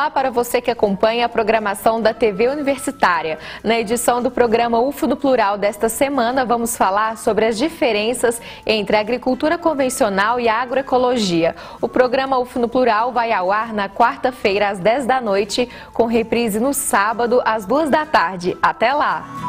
Olá para você que acompanha a programação da TV Universitária. Na edição do programa UFO no Plural desta semana, vamos falar sobre as diferenças entre a agricultura convencional e a agroecologia. O programa UFO no Plural vai ao ar na quarta-feira às 10 da noite, com reprise no sábado às 2 da tarde. Até lá!